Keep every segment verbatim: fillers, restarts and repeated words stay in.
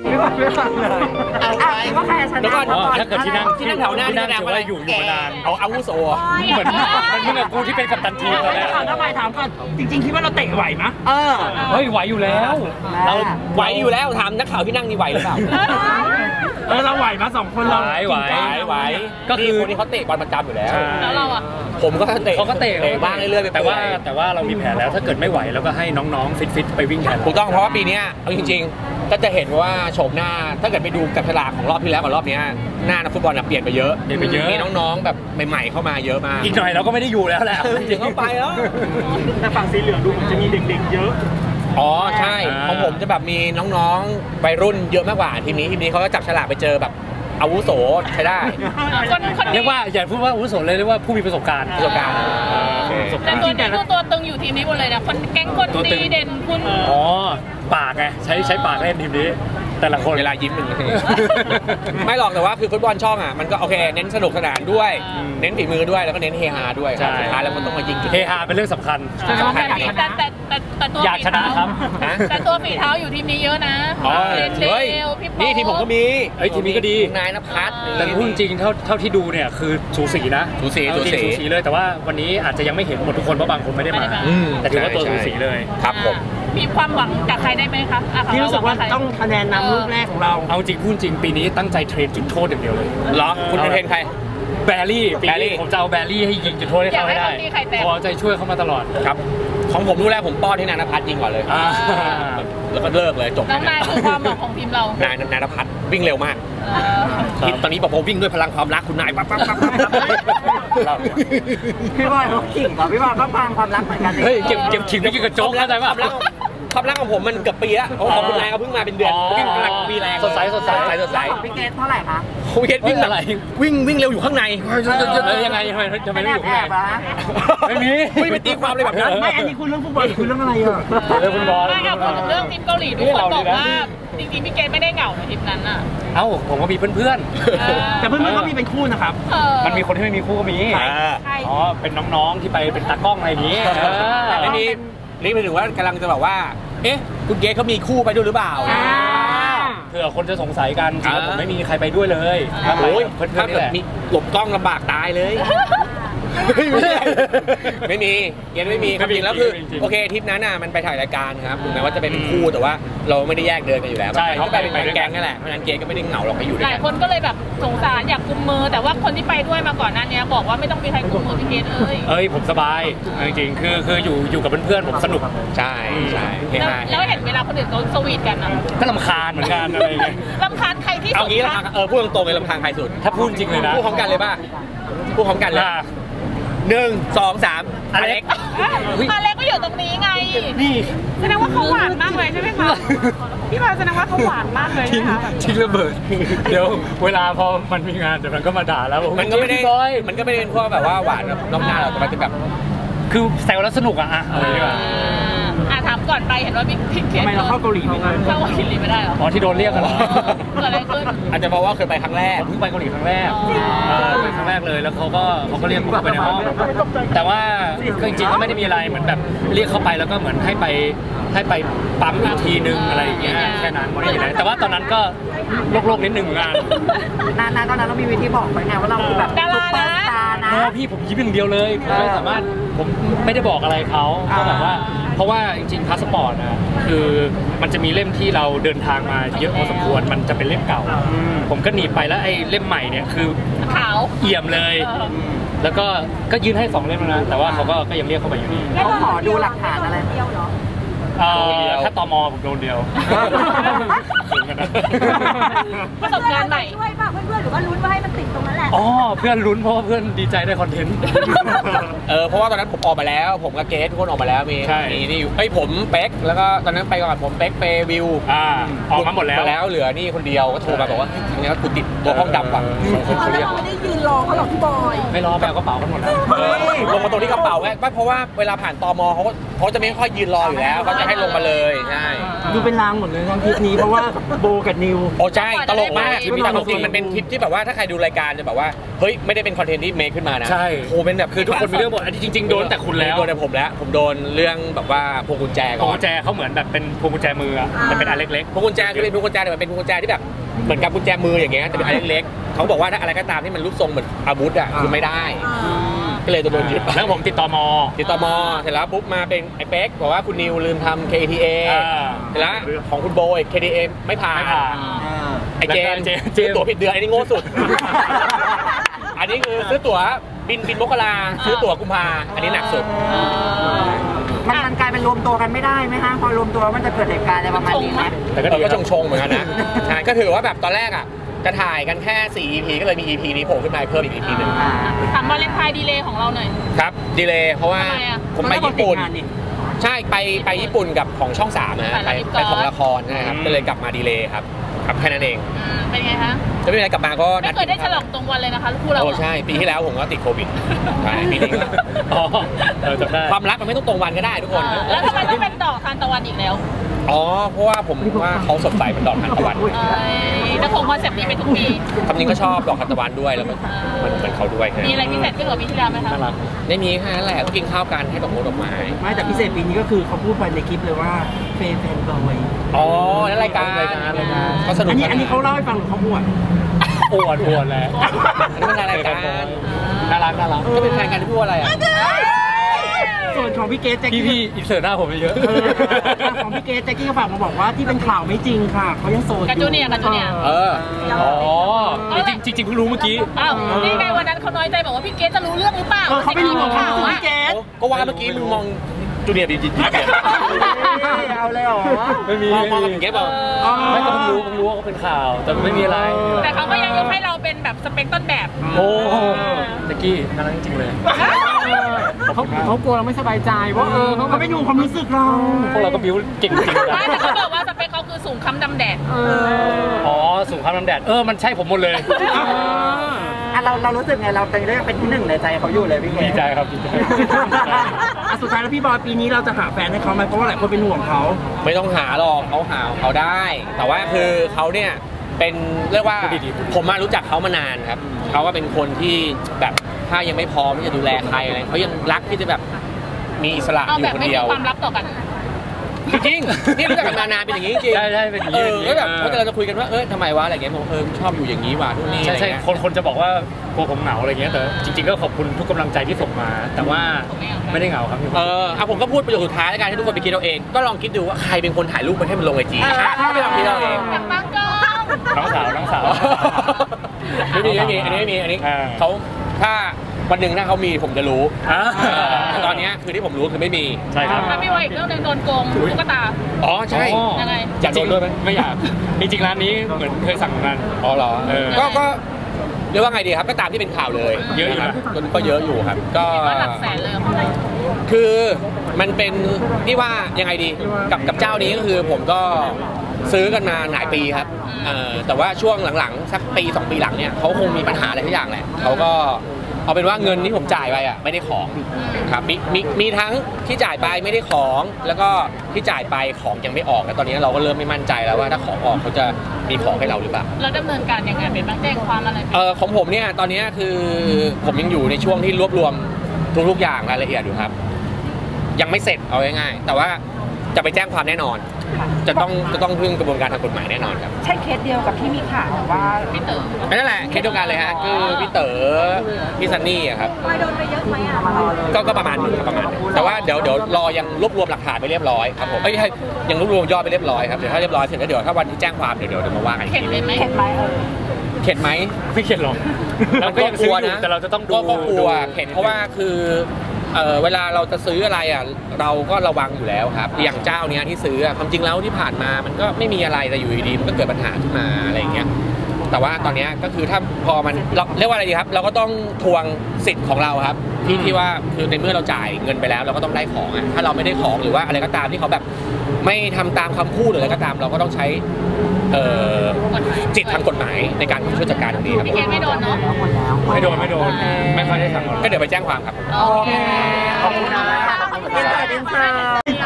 ไม่ฟังไม่ฟังเลยว่าใครชนะถ้าเกิดที่นั่งที่นั่งแถวหน้าที่นั่งอะไรอยู่อยู่มานานเอาอาวุโสเหมือนมันมึงกับกูที่เป็นกัปตันทีมตอนแรกถ้าไปถามก่อนจริงๆคิดว่าเราเตะไหวไหมเออเฮ้ยไหวอยู่แล้วเราไหวอยู่แล้วถามนักข่าวที่นั่งนี่ไหวหรือเปล่าเออเราไหวมาสองคนเราไหวไหวก็คือคนที่เขาเตะบอลประจำอยู่แล้วแล้วเราอ่ะผมก็เตะเขาก็เตะบ้างเรื่อยๆแต่ว่าแต่ว่าเรามีแผนแล้วถ้าเกิดไม่ไหวแล้วก็ให้น้องๆฟิตๆไปวิ่งแทนถูกต้องเพราะว่าปีนี้เอาจริงๆก็จะเห็นว่าโฉมหน้าถ้าเกิดไปดูกับฉลากของรอบที่แล้วกับรอบนี้หน้านักฟุตบอลเปลี่ยนไปเยอะเปลี่ยนไปเยอะมีน้องๆแบบใหม่ๆเข้ามาเยอะมากอีกหน่อยเราก็ไม่ได้อยู่แล้วแหละจริงเข้าไปแล้วแต่ฝั่งสีเหลืองดูเหมือนจะมีเด็กๆเยอะอ๋อใช่ของผมจะแบบมีน้องๆวัยรุ่นเยอะมากกว่าทีมนี้ทีมนี้เขาก็จับฉลากไปเจอแบบอาวุโสใช้ได้เรียกว่าอย่าพูดว่าอาวุโสเลยเรียกว่าผู้มีประสบการณ์ประสบการณ์แต่ตัวนี้ตัวตึงอยู่ทีมนี้หมดเลยนะคนแก๊งคนดีเด่นคุณอ๋อปากไงใช้ใช้ปากเล่นทีมนี้แต่ละคนเวลายิ้มเป็นยังไงไม่หรอกแต่ว่าคือฟุตบอลช่องอ่ะมันก็โอเคเน้นสนุกสนานด้วยเน้นฝีมือด้วยแล้วก็เน้นเฮฮาด้วยสุดท้ายแล้วมันต้องมายิงเฮฮาเป็นเรื่องสำคัญแต่แต่แต่แต่ตัวอยากชนะครับแต่ตัวฝีเท้าอยู่ทีมนี้เยอะนะเล่นเร็วพี่ปอนี่ทีมผมก็มีเฮ้ยทีมนี้ก็ดีนายณภัทรแต่พูดจริงเท่าเท่าที่ดูเนี่ยคือสูสีนะสูสีสูสีสูสีเลยแต่ว่าวันนี้อาจจะยังไม่เห็นหมดทุกคนเพราะบางคนไม่ได้มาแต่ถือว่าตัวสูสีเลยครับผมมีความหวังจากใครได้ไหมคะพี่รู้สึกว่าต้องคะแนนนำลูกแรกของเราเอาจริงพูดจริงปีนี้ตั้งใจเทรนจุดโทษอย่างเดียวเลยเหรอคุณเทรนใครแบรี่ปีนี้ผมจะเอาแบรี่ให้ยิงจุดโทษให้เขาให้ได้พอใจช่วยเขามาตลอดครับของผมลูกแรกผมป้อนที่นายณภัทรยิงก่อนเลยแล้วก็เลิกเลยจบน้องนายคือความหวังของทีมเรานายนายณภัทรวิ่งเร็วมากตอนนี้บอกผมวิ่งด้วยพลังความรักคุณนายปั๊บปั๊บปั๊บพี่บอยเขาขิงป่ะพี่บอยก็พลังความรักเหมือนกันเฮ้ยเก็บเก็บขิงไม่กินกระโจกเข้าใจป่ะความรักของผมมันเกือบปีแล้วของคุณนายเขาเพิ่งมาเป็นเดือนวิ่งกำลังมีแรงสดใสสดใสสดใสพี่เกตเท่าไหร่คะพี่เกตวิ่งอะไรวิ่งวิ่งเร็วอยู่ข้างในยังไงทำไมทำไมไม่อยู่ข้างในไม่มีไม่ไปตีความเลยแบบนั้นไม่อันนี้คุณเรื่องฟุตบอลคุณเรื่องอะไรอ่ะเรื่องฟุตบอลไม่ครับพูดถึงเรื่องทีมเกาหลีทุกคนบอกว่าจริงๆพี่เกตไม่ได้เหงาในทีมนั้นอ่ะเอ้าผมก็มีเพื่อนๆแต่เพื่อนๆก็มีเป็นคู่นะครับมันมีคนที่ไม่มีคู่ก็มีอ๋อเป็นน้องๆที่ไปเป็นตากล้องอะไรอย่างนี้ไม่มีนี่หมายถึงว่ากำลังจะบอกว่าเอ๊ะคุณเกตเขามีคู่ไปด้วยหรือเปล่าเผื่อคนจะสงสัยกันจริงๆผมไม่มีใครไปด้วยเลยโอ้ยเพื่อนๆนี่แหละมีหลบกล้องลำบากตายเลยไม่มีเกตไม่มีความจริงแล้วคือโอเคทริปนั้นน่ะมันไปถ่ายรายการครับถึงแม้ว่าจะเป็นคู่แต่ว่าเราไม่ได้แยกเดินกันอยู่แล้วใช่เขาไปเป็นแก๊งนั่นแหละเพราะฉะนั้นเกตก็ไม่ได้เหงาหรอกไปอยู่ด้วยกันหลายคนก็เลยแบบสงสารอยากกุมมือแต่ว่าคนที่ไปด้วยมาก่อนหน้านี้บอกว่าไม่ต้องมีใครกุมมือพี่เกตเอ้ยเอ้ยผมสบายจริงๆคือคืออยู่อยู่กับเพื่อนๆผมสนุกใช่ใช่แล้วเห็นเวลาคนอื่นเขาสวีทกันอ่ะก็รำคาญเหมือนกันอะไรเงี้ยรำคาญใครที่สุดเอางี้ละเออพูดตรงๆเลยรำคาญใครสุดถ้าพูดจริงเลยนะพูดพร้อมกันเลยป่ะพูดพร้อมกันเลยหนึ่งสองสามอเล็กอเล็กก็อยู่ตรงนี้ไงนี่แสดงว่าเขาหวานมากเลยใช่ไหมคะพี่บอยแสดงว่าเขาหวานมากเลยนะคะทิ้งระเบิดเดี๋ยวเวลาพอมันมีงานเดี๋ยวมันก็มาด่าแล้วมันก็ไม่ได้มันก็ไม่ได้เป็นพวกแบบว่าหวานนอกหน้าหรอกแต่มันจะแบบคือแซวแล้วสนุกอะอ่ะอะไรดีกว่าอ่ะถามก่อนไปเห็นว่าพี่พี่เขียนทำไมเราเข้าเกาหลีไม่ได้เข้าเกาหลีไม่ได้หรออ๋อที่โดนเรียกกันเหรอเกิดอะไรขึ้นอาจจะเพราะว่าเคยไปครั้งแรกเพิ่งไปเกาหลีครั้งแรกไปครั้งแรกเลยแล้วเขาก็เขาก็เรียกเข้าไปในห้องแต่ว่าก็จริงๆก็ไม่ได้มีอะไรเหมือนแบบเรียกเข้าไปแล้วก็เหมือนให้ไปให้ไปปั๊มอีกทีนึงอะไรอย่างเงี้ยแค่นั้นไม่ได้มีอะไรแต่ว่าตอนนั้นก็โลกๆนิดนึงเหมือนกันนานๆตอนนั้นเรามีวิธีบอกไปไงว่าเราคือแบบดารานะโอ้พี่ผมยิ้มอย่างเดียวเลยผมไม่สามารถผมไม่ได้บอกอะไรเขาก็แบบว่าเพราะว่าจริงๆพาสปอร์ตนะคือมันจะมีเล่มที่เราเดินทางมาเยอะพอสมควรมันจะเป็นเล่มเก่าผมก็หนีไปแล้วไอ้เล่มใหม่เนี่ยคือขาวเอี่ยมเลยแล้วก็ก็ยื่นให้สองเล่มแล้วนะแต่ว่าเขาก็ก็ยังเรียกเข้าไปอยู่ดีเขาขอดูหลักฐานอะไรเดียวเนาะถ้าตมผมโดนเดียวประสบการณ์ใหม่ช่วยป่ะเพื่อนๆหรือว่าลุ้นว่าให้มันติดตรงนั้นแหละอ๋อเพื่อนลุ้นเพราะว่าเพื่อนดีใจได้คอนเทนต์เออเพราะว่าตอนนั้นผมออกมาแล้วผมกับเกสทุกคนออกมาแล้วมีมีนี่อยู่ไอ้ผมเป๊กแล้วก็ตอนนั้นไปก่อนผมเป๊กเปวิวอ่าออกมาหมดแล้วแล้วเหลือนี่คนเดียวก็โทรมาบอกว่าทีนี้กูติดตัวห้องดำว่ะเขาเรียกไม่ได้ยืนรอเขาหรอกพี่บอยไม่รอแบกกระเป๋ากันหมดแล้วลงมาตรงที่กระเป๋าแม่เพราะว่าเวลาผ่านตมเขาเขาจะไม่ค่อยยืนรออยู่แล้วเขาจะให้ลงมาเลยใช่ดูเป็นลางหมดเลยทั้งคลิปนี้เพราะว่าโบกับนิวโอ้ใช่ตลกมากคลิปนี้แต่จริงๆมันเป็นคลิปที่แบบว่าถ้าใครดูรายการจะแบบว่าเฮ้ยไม่ได้เป็นคอนเทนต์ที่เมคขึ้นมานะใช่โอ้เป็นแบบคือทุกคนมีเรื่องหมดอันนี้จริงๆโดนแต่คุณแล้วโดนแต่ผมแล้วผมโดนเรื่องแบบว่าพวงกุญแจพวก่งอนกุญแจเขาเหมือนแบบเป็นพวงกุญแจมืออะแต่เป็นอันเล็กพวงกุญแจคือเป็นพวงกุญแจแต่มันเป็นพวงกุญแจที่แบบเหมือนกับกุญแจมืออย่างเงี้ยแต่เป็นอันเล็กๆเขาบอกว่าถ้าอะไรก็ตามที่มันรูปทรงเหมือนอาวุธอ่ะคือไม่ได้ก็เลยโดนยึดๆแล้วผมติดต่อมอติดต่อมอเสร็จแล้วปุ๊บมาเป็นไอ้เป๊กบอกว่าคุณนิวลืมทำ เค ที เออ่าเสร็จแล้วของคุณโบอีก เค ที เอ ไม่ผ่านไม่ผ่านไอ้เจมส์แล้วก็เจมส์ซื้อตั๋วผิดเดือนอันนี้โง่สุด อันนี้คือซื้อตั๋วบินบินมกราซื้อตั๋วกุมภาอันนี้หนักสุดมันมันกลายเป็นรวมตัวกันไม่ได้ไหมฮะพอรวมตัวมันจะเกิดเหตุการณ์อะไรประมาณนี้ไหมแต่ก็เอดีอก็ชงชงๆเหมือนกันนะใช่ก็ถือว่าแบบตอนแรกอ่ะจะถ่ายกันแค่สี่ อี พี ก็เลยมี อี พี นี้โผล่ขึ้นมาเพิ่มอีก อี พี หนึ่งอ่าถามวาเลนไทน์ดีเลย์ของเราหน่อยครับดีเลยเพราะว่าทำไมอะผมไปญี่ปุ่นเพราะว่าเราติดงานนี่ใช่ไปไปญี่ปุ่นกับของช่องสามนะฮะถ่ายไปละครไปของละครนะครับก็เลยกลับมาดีเลยครับครับแค่นั้นเองอืมเป็นไงคะจะไม่มีอะไรกลับมาก็ไม่เคยได้ฉลองตรงวันเลยนะคะคู่เราโอ้ใช่ปีที่แล้วผมก็ติดโควิดใช่ปีนี้ก็อ๋อเออจำได้ความรักมันไม่ต้องตรงวันก็ได้ทุกคนเออแล้วทำไมต้องเป็นดอกทานตะวันอีกแล้วอ๋อเพราะว่าผมว่าเขาสดใสเป็นดอกทานตะวันเอ้ยแล้วคงคอนเซ็ปต์นี้ไปทุกปีคำนี้ก็ชอบดอกทานตะวันด้วยแล้วมันมันเหมือนเขาด้วยมีอะไรพิเศษขึ้นกว่าปีที่แล้วไหมคะน่ารักไม่มีแค่นั้นแหละก็กินข้าวกันให้ดอกมงดอกไม้ไม่แต่พิเศษปีนี้ก็คือเขาพูดไปในคลิปเลยว่าเฟนแฟนบอยอ๋อนั่นรายการรายการรายการก็สนุกอันนี้อันนี้เขาเล่าให้ฟังหรือเขาพูดอวดอวดแหละอันนี้มันรายการน่ารักน่ารักก็เป็นแฟนกันที่พูดอะไรอ่ะส่วนของพี่เกสแจ็คพี่กี้พี่อินเสิร์ตหน้าผมเยอะเออของพี่เกสแจ็คกี้ก็ฝากมาบอกว่าที่เป็นข่าวไม่จริงค่ะเขายังโสดอยู่กับจูเนียร์กับจูเนียร์เอออ๋อจริงจริงๆเพิ่งรู้เมื่อกี้อ้าวนี่ไงวันนั้นเขาน้อยใจบอกว่าพี่เกสจะรู้เรื่องหรือเปล่าเออเขาไม่รู้ของเขาข่าวคืออะพี่เกสก็ว่าเมื่อกี้มึงมองจูเนียร์ดีจริงเอาเลยเหรอไม่มีมองมองกับอย่างเงี้ยเปล่าอ๋อไม่ก็เพิ่งรู้เพิ่งรู้ว่าเขาเป็นข่าว แต่ไม่มีอะไรแต่เขาก็ยังยกให้เราเป็นแบบสเปคต้นแบบโอ้ตะกี้น่ารักจริงๆเลยเขาเขากลัวเราไม่สบายใจว่าเออเขาเขาไม่ดูความรู้สึกเราพวกเราก็บิ้วเก่งจริงนะไม่แต่เขาบอกว่าสเปคเขาคือสูงค้ำดำแดดเอออ๋อสูงข้ามน้ำแดด เออ มันใช่ผมหมดเลยอ่ะเราเรารู้สึกไงเราตอนนี้ยังเป็นที่หนึ่งในใจเขาอยู่เลยพี่เกสดีใจครับดีใจอ่ะสุดท้ายแล้วพี่บอยปีนี้เราจะหาแฟนให้เขาไหมเพราะว่าหลายคนเป็นห่วงเขาไม่ต้องหาหรอกเขาหาของเขาได้ แต่ว่าคือเขาเนี่ยเป็นเรียกว่าผมมารู้จักเขามานานครับเขาก็เป็นคนที่แบบถ้ายังไม่พร้อมที่จะดูแลใครอะไรเขายังรักที่จะแบบมีอิสระเอาอยู่แบบคนไม่เดีมียวความลับต่อกันจริงๆนี่รู้จักกันมานานเป็นอย่างนี้จริงใช่ใช่เป็นอย่างเอนี้อก็แบบเพราะเราจะคุยกันว่าเออทำไมวะอะไรเงี้ยผมเออชอบอยู่อย่างนี้ว่ะทุกนี่ใช่อะไรใช่เงี้ยคนคนจะบอกว่ากลัวผมเหงาอะไรเงี้ย แต่จริงๆก็ขอบคุณทุกกำลังใจที่ส่งมา แต่ว่าไม่ได้เหงาครับพี่เออเอาผมก็พูดประโยคสุดท้ายแล้วกันให้ทุกคนไปคิดเอาเองก็ลองคิดดูว่าใครเป็นคนถ่ายรูปไปให้มันลงไอจีก็ไปลองคิดเอาเองแบบบางกองน้องสาวน้องสาวไม่มีไม่มีอันนี้ไม่มีอันนี้อ่าเขาถ้าวันหนึ่งถ้าเขามีผมจะรู้อ่าแต่ตอนเนี้ยคือที่ผมรู้คือไม่มีใช่ครับถ้าพี่วายอีกเรื่องหนึงโดนโกงตุ๊กตาอ๋อใช่อ๋อยังไงอยากโดนด้วยไหมไม่อยาก จริงๆร้านนี้เหมือนเคยสั่งงานอ๋อเหรอเออก็ก็เรียกว่าไงดีครับก็ตามที่เป็นข่าวเลยเยอะอยู่นะก็ก็เยอะอยู่ครับ ก็เห็นว่าหลักแสนเลยเหรอคือมันเป็นที่ว่ายังไงดีกับกับเจ้านี้ก็คือผมก็ซื้อกันมาหลายปีครับเออแต่ว่าช่วงหลังๆสักปีสองปีหลังเนี่ยเขาคงมีปัญหาอะไรทุกอย่างแหละเขาก็เอาเป็นว่าเงินที่ผมจ่ายไปอ่ะไม่ได้ของครับมีมีมีทั้งที่จ่ายไปไม่ได้ของแล้วก็ที่จ่ายไปของยังไม่ออกแล้วตอนนี้เราก็เริ่มไม่มั่นใจแล้วว่าถ้าของออกเขาจะมีของให้เราหรือเปล่าเราดำเนินการยังไงเป็นบ้างแจ้งความอะไรเออของผมเนี่ยตอนนี้คือผมยังอยู่ในช่วงที่รวบรวมทุกๆอย่างรายละเอียดอยู่ครับ ยังไม่เสร็จเอาง่ายๆแต่ว่าจะไปแจ้งความแน่นอน จะต้องจะต้องพึ่งกระบวนการทางกฎหมายแน่นอนครับใช่เคสเดียวกับที่มีข่าวว่าพี่เต๋อนั่นแหละเคสเดียวกันเลยฮะคือพี่เต๋อพี่ซันนี่อะครับบอยโดนไปเยอะไหมอ่ะก็ก็ประมาณหนึงครับประมาณหนึงแต่ว่าเดี๋ยวเดี๋ยวรอยังรวบรวมหลักฐานไปเรียบร้อยครับผมเอ้ยยังรวบรวมยอดไปเรียบร้อยครับเดี๋ยวถ้าเรียบร้อยเสร็จแล้วเดี๋ยวถ้าวันที่แจ้งความเดี๋ยวเดี๋ยวเดี๋ยวมาว่ากันอีกเข็ดทีเลยไหมเห็นไหมเออเข็ดไหมไม่เข็ดหรอกมันก็ยังกลัวนะแต่เราจะต้องดูก็ก็กลัวดูเข็ดเพราะว่าคือเอ่อเวลาเราจะซื้ออะไรอ่ะเราก็ระวังอยู่แล้วครับอย่างเจ้าเนี้ยที่ซื้ออ่ะความจริงแล้วที่ผ่านมามันก็ไม่มีอะไรแต่อยู่ดีๆมันก็เกิดปัญหาขึ้นมาอะไรอย่างเงี้ยแต่ว่าตอนเนี้ยก็คือถ้าพอมันเราเรียกว่าอะไรดีครับ เราก็ต้องทวงสิทธิ์ของเราครับที่ที่ว่าคือในเมื่อเราจ่ายเงินไปแล้วเราก็ต้องได้ของอ่ะถ้าเราไม่ได้ของหรือว่าอะไรก็ตามที่เขาแบบไม่ทำตามคำพูดหรืออะไรก็ตามเราก็ต้องใช้เอ่อจิตทางกฎหมายในการช่วยจัดการตรงนี้ครับพี่เกดไม่โดนเนาะไม่โดนไม่โดน ไม่ค่อยได้สั่งหรอกก็เดี๋ยวไปแจ้งความครับโอเคขอบคุณนะขอบคุณนะ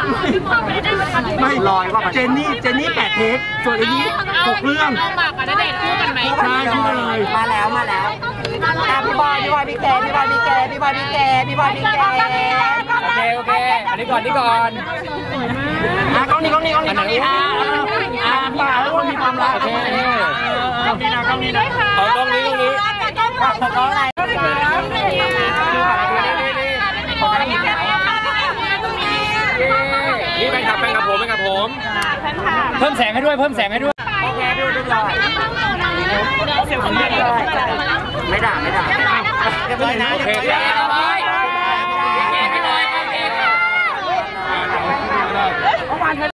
ไม่ลอยว่าเจนนี่เจนนี่แปดเทคส่วนอันนี้หกเรื่องเอาหมากกับณเดชน์คู่กันไหมใช่คู่กันเลยมาแล้วมาแล้วอ่ะพี่บอยพี่บอยพี่แกพี่บอยพี่แกพี่บอยพี่แกพี่บอยพี่แกโอเคโอเคอันนี้ก่อนนี่ก่อนอ่ะกล้องนี้กล้องนี้กล้องนี้กล้องนี้อ่ะอ่ะป่าทุกคนมีความรักโอเคกล้องนี้นะกล้องนี้นะเอาตรงนี้ตรงนี้กล้องอะไรขออะไรอีกแล้วนี่แฟนคลับแฟนคลับผมแฟนคลับผมเพิ่มแสงให้ด้วยเพิ่มแสงให้ด้วยโอเคพี่ดูหน่อยไม่ด่าไม่ด่าเรียบร้อยนะโอเคเรียบร้อยครับ